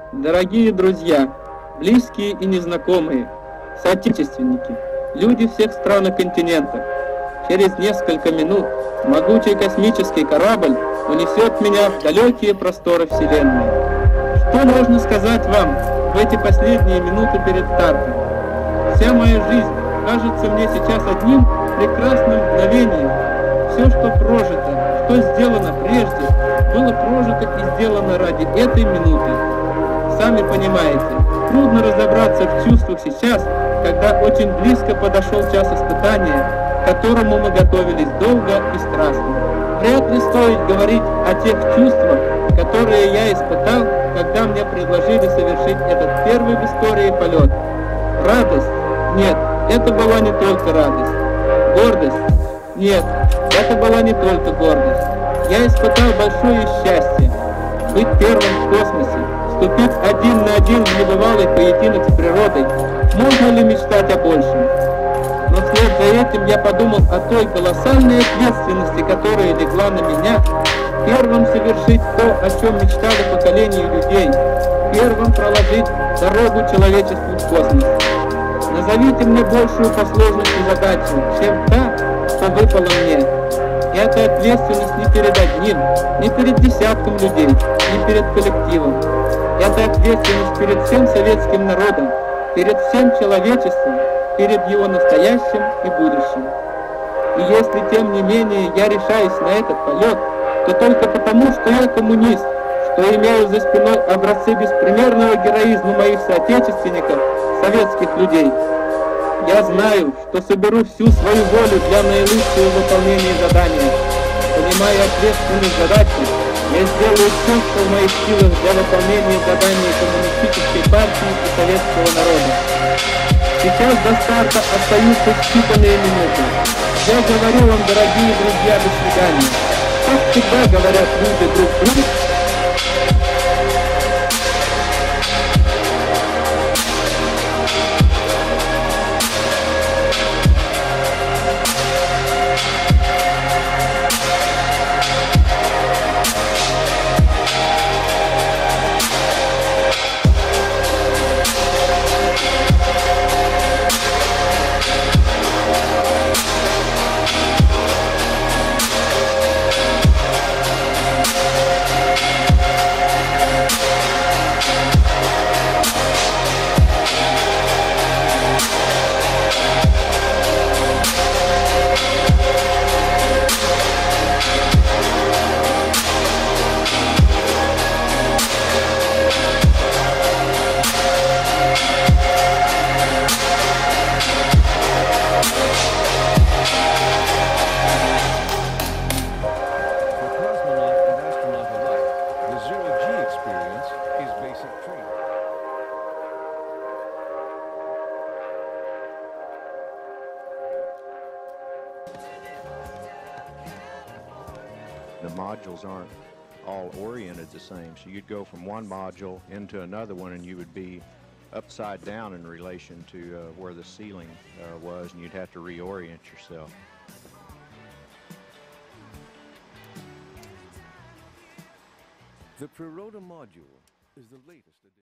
Дорогие друзья, близкие и незнакомые, соотечественники, люди всех стран и континентов, через несколько минут могучий космический корабль унесет меня в далекие просторы Вселенной. Что можно сказать вам в эти последние минуты перед стартом? Вся моя жизнь кажется мне сейчас одним прекрасным мгновением. Все, что прожито, что сделано прежде, было прожито и сделано ради этой минуты. Сами понимаете, трудно разобраться в чувствах сейчас, когда очень близко подошел час испытания, к которому мы готовились долго и страстно. Вряд ли стоит говорить о тех чувствах, которые я испытал, когда мне предложили совершить этот первый в истории полет. Радость? Нет, это была не только радость. Гордость? Нет, это была не только гордость. Я испытал большое счастье быть первым в космосе, вступить один на один в небывалый поединок с природой. Можно ли мечтать о большем? Но вслед за этим я подумал о той колоссальной ответственности, которая легла на меня, первым совершить то, о чем мечтали поколения людей, первым проложить дорогу человечеству в космос. Назовите мне большую по сложности задачу, чем та, что выпала мне. И эта ответственность не перед одним, не перед десятком людей, не перед коллективом. Это ответственность перед всем советским народом, перед всем человечеством, перед его настоящим и будущим. И если, тем не менее, я решаюсь на этот полет, то только потому, что я коммунист, что имею за спиной образцы беспримерного героизма моих соотечественников, советских людей. Я знаю, что соберу всю свою волю для наилучшего выполнения задания. Понимая ответственность задачи, я сделаю все, что в моих силах для выполнения задания коммунистической партии и советского народа. Сейчас до старта остаются считанные минуты. Я говорю вам, дорогие друзья, до свидания. Как всегда говорят люди друг другу. The modules aren't all oriented the same, so you'd go from one module into another one and you would be upside down in relation to where the ceiling was, and you'd have to reorient yourself. The Priroda module is the latest edition.